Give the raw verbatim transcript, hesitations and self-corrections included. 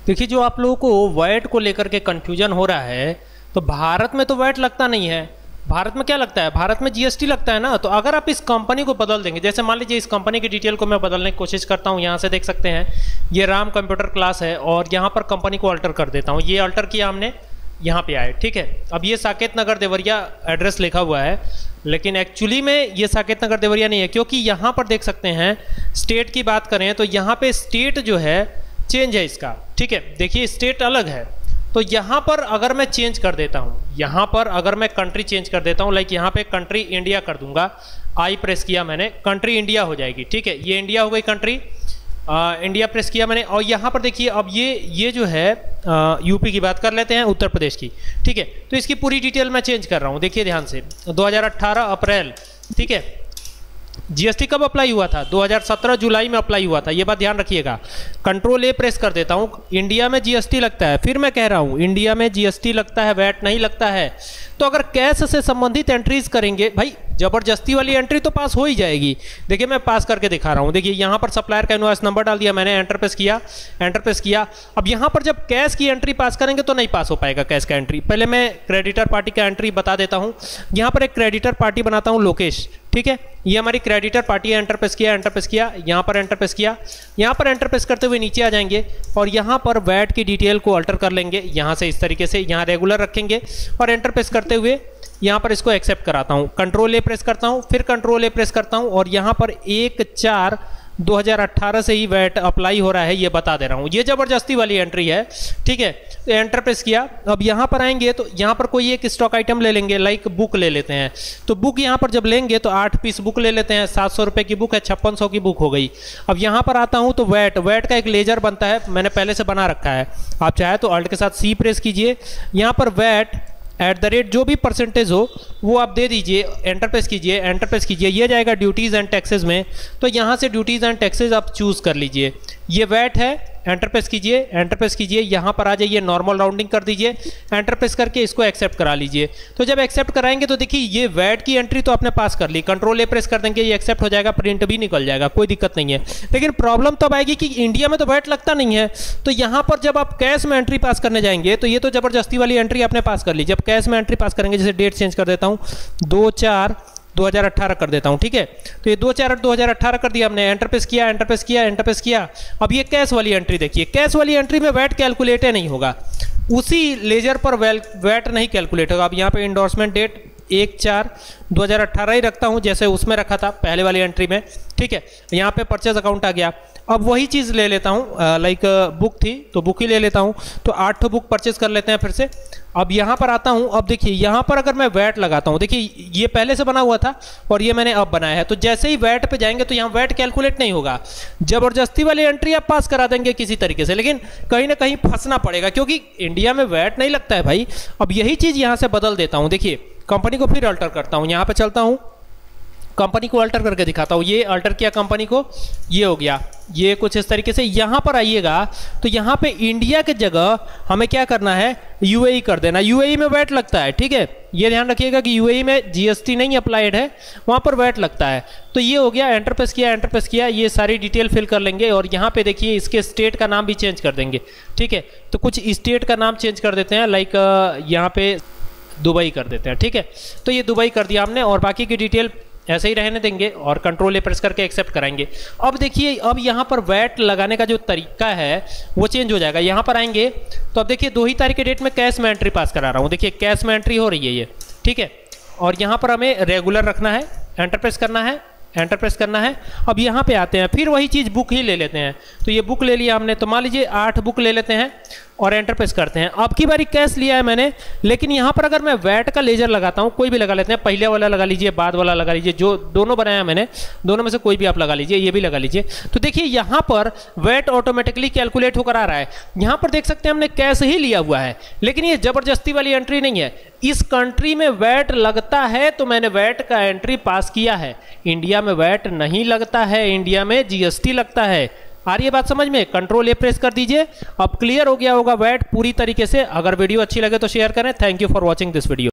देखिए, जो आप लोगों को वैट को लेकर के कंफ्यूजन हो रहा है, तो भारत में तो वैट लगता नहीं है। भारत में क्या लगता है? भारत में जीएसटी लगता है ना। तो अगर आप इस कंपनी को बदल देंगे, जैसे मान लीजिए इस कंपनी की डिटेल को मैं बदलने की कोशिश करता हूँ, यहाँ से देख सकते हैं ये राम कंप्यूटर क्लास है और यहाँ पर कंपनी को अल्टर कर देता हूँ। ये अल्टर किया हमने, यहाँ पे आए, ठीक है। अब ये साकेत नगर देवरिया एड्रेस लिखा हुआ है, लेकिन एक्चुअली में ये साकेत नगर देवरिया नहीं है, क्योंकि यहाँ पर देख सकते हैं स्टेट की बात करें तो यहाँ पे स्टेट जो है चेंज है इसका, ठीक है। देखिए स्टेट अलग है, तो यहाँ पर अगर मैं चेंज कर देता हूँ, यहाँ पर अगर मैं कंट्री चेंज कर देता हूँ, लाइक यहाँ पे कंट्री इंडिया कर दूंगा, आई प्रेस किया मैंने, कंट्री इंडिया हो जाएगी, ठीक है। ये इंडिया हो गई कंट्री, आ, इंडिया प्रेस किया मैंने। और यहाँ पर देखिए अब ये ये जो है आ, यूपी की बात कर लेते हैं, उत्तर प्रदेश की, ठीक है। तो इसकी पूरी डिटेल मैं चेंज कर रहा हूँ, देखिए ध्यान से। दो हज़ार अठारह अप्रैल, ठीक है। जीएसटी कब अप्लाई हुआ था? दो हज़ार सत्रह जुलाई में अप्लाई हुआ था, ये बात ध्यान रखिएगा। कंट्रोल ए प्रेस कर देता हूँ, इंडिया में जीएसटी लगता है। फिर मैं कह रहा हूँ इंडिया में जीएसटी लगता है, वैट नहीं लगता है। तो अगर कैश से संबंधित एंट्रीज करेंगे, भाई जबरदस्ती वाली एंट्री तो पास हो ही जाएगी। देखिए मैं पास करके दिखा रहा हूँ, देखिए यहाँ पर सप्लायर का इनवॉइस नंबर डाल दिया मैंने, एंटर प्रेस किया, एंटर प्रेस किया। अब यहाँ पर जब कैश की एंट्री पास करेंगे तो नहीं पास हो पाएगा कैश का एंट्री। पहले मैं क्रेडिटर पार्टी का एंट्री बता देता हूँ। यहाँ पर एक क्रेडिटर पार्टी बनाता हूँ, लोकेश, ठीक है। ये हमारी क्रेडिटर पार्टी है, एंटर प्रेस किया, एंटर प्रेस किया, यहाँ पर एंटर प्रेस किया। यहाँ पर एंटर प्रेस करते हुए नीचे आ जाएंगे और यहाँ पर वैट की डिटेल को अल्टर कर लेंगे, यहाँ से इस तरीके से, यहाँ रेगुलर रखेंगे और एंटर प्रेस करते हुए यहाँ पर इसको एक्सेप्ट कराता हूँ। कंट्रोल ए प्रेस करता हूँ, फिर कंट्रोल ए प्रेस करता हूँ और यहाँ पर एक चार दो हज़ार अठारह से ही वैट अप्लाई हो रहा है, ये बता दे रहा हूँ। ये जबरदस्ती वाली एंट्री है, ठीक है। तो एंटर प्रेस किया। अब यहाँ पर आएंगे तो यहाँ पर कोई एक स्टॉक आइटम ले लेंगे, लाइक बुक ले लेते हैं। तो बुक यहाँ पर जब लेंगे तो आठ पीस बुक ले लेते हैं, सात सौ रुपये की बुक है, छप्पन सौ की बुक हो गई। अब यहाँ पर आता हूँ तो वैट वैट का एक लेजर बनता है, मैंने पहले से बना रखा है। आप चाहे तो अल्ट के साथ सी प्रेस कीजिए, यहाँ पर वैट एट द रेट जो भी परसेंटेज हो वो आप दे दीजिए, एंटर प्रेस कीजिए, एंटर प्रेस कीजिए। ये जाएगा ड्यूटीज़ एंड टैक्सेस में, तो यहाँ से ड्यूटीज़ एंड टैक्सेस आप चूज़ कर लीजिए। ये वैट है, एंटर प्रेस कीजिए, एंटर प्रेस कीजिए, यहाँ पर आ जाइए, नॉर्मल राउंडिंग कर दीजिए, एंटर प्रेस करके इसको एक्सेप्ट करा लीजिए। तो जब एक्सेप्ट कराएंगे तो देखिए ये वैट की एंट्री तो आपने पास कर ली, कंट्रोल ए प्रेस कर देंगे, ये एक्सेप्ट हो जाएगा, प्रिंट भी निकल जाएगा, कोई दिक्कत नहीं है। लेकिन प्रॉब्लम तब आएगी कि इंडिया में तो वैट लगता नहीं है। तो यहाँ पर जब आप कैश में एंट्री पास करने जाएंगे तो ये तो जबरदस्ती वाली एंट्री आपने पास कर ली। जब कैश में एंट्री पास करेंगे, जैसे डेट चेंज कर देता हूँ, दो चार दो हज़ार अठारह कर देता हूं, ठीक है। तो ये दो चार दो हज़ार अठारह कर दिया हमने, एंटर प्रेस किया, एंटर प्रेस किया, एंटर प्रेस किया। अब ये कैश वाली एंट्री देखिए, कैश वाली एंट्री में वैट कैलकुलेट नहीं होगा, उसी लेजर पर वैट नहीं कैलकुलेट होगा। अब यहाँ पे इंडोर्समेंट डेट एक चार दो हज़ार अठारह ही रखता हूँ, जैसे उसमें रखा था पहले वाली एंट्री में, ठीक है। यहाँ पे परचेज अकाउंट आ गया। अब वही चीज़ ले लेता हूँ, लाइक बुक थी तो बुक ही ले लेता हूँ, तो आठ बुक परचेज कर लेते हैं फिर से। अब यहाँ पर आता हूँ, अब देखिए यहाँ पर अगर मैं वैट लगाता हूँ, देखिए ये पहले से बना हुआ था और ये मैंने अब बनाया है, तो जैसे ही वैट पे जाएंगे तो यहाँ वैट कैलकुलेट नहीं होगा। जबरदस्ती वाली एंट्री आप पास करा देंगे किसी तरीके से, लेकिन कहीं ना कहीं फंसना पड़ेगा, क्योंकि इंडिया में वैट नहीं लगता है भाई। अब यही चीज़ यहाँ से बदल देता हूँ, देखिए कंपनी को फिर अल्टर करता हूँ, यहाँ पे चलता हूँ, कंपनी को अल्टर करके दिखाता हूँ। ये अल्टर किया कंपनी को, ये हो गया, ये कुछ इस तरीके से। यहाँ पर आइएगा तो यहाँ पे इंडिया के जगह हमें क्या करना है, यूएई कर देना। यूएई में वैट लगता है, ठीक है। ये ध्यान रखिएगा कि यूएई में जीएसटी नहीं अप्लाइड है, वहाँ पर वैट लगता है। तो ये हो गया, एंटर प्रेस किया, एंटर प्रेस किया, ये सारी डिटेल फिल कर लेंगे और यहाँ पे देखिए इसके स्टेट का नाम भी चेंज कर देंगे, ठीक है। तो कुछ स्टेट का नाम चेंज कर देते हैं, लाइक यहाँ पे दुबई कर देते हैं, ठीक है। तो ये दुबई कर दिया हमने और बाकी की डिटेल ऐसे ही रहने देंगे और कंट्रोल ए प्रेस करके एक्सेप्ट कराएंगे। अब देखिए अब यहाँ पर वैट लगाने का जो तरीका है वो चेंज हो जाएगा। यहाँ पर आएंगे तो अब देखिए दो ही तारीख के डेट में कैश में एंट्री पास करा रहा हूँ, देखिए कैश में एंट्री हो रही है ये, ठीक है। और यहाँ पर हमें रेगुलर रखना है, एंटर प्रेस करना है, एंटर प्रेस करना है। अब यहाँ पे आते हैं, फिर वही चीज़ बुक ही ले लेते हैं। तो ये बुक ले लिया हमने, तो मान लीजिए आठ बुक ले लेते हैं और एंटर प्रेस करते हैं। अब की बारी कैश लिया है मैंने, लेकिन यहाँ पर अगर मैं वैट का लेजर लगाता हूँ, कोई भी लगा लेते हैं, पहले वाला लगा लीजिए, बाद वाला लगा लीजिए, जो दोनों बनाया मैंने, दोनों में से कोई भी आप लगा लीजिए, ये भी लगा लीजिए। तो देखिए यहाँ पर वैट ऑटोमेटिकली कैलकुलेट होकर आ रहा है। यहाँ पर देख सकते हैं हमने कैश ही लिया हुआ है, लेकिन ये जबरदस्ती वाली एंट्री नहीं है। इस कंट्री में वैट लगता है तो मैंने वैट का एंट्री पास किया है। इंडिया में वैट नहीं लगता है, इंडिया में जीएसटी लगता है। आ रही है बात समझ में? कंट्रोल ए प्रेस कर दीजिए। अब क्लियर हो गया होगा वैट पूरी तरीके से। अगर वीडियो अच्छी लगे तो शेयर करें। Thank you for watching this video.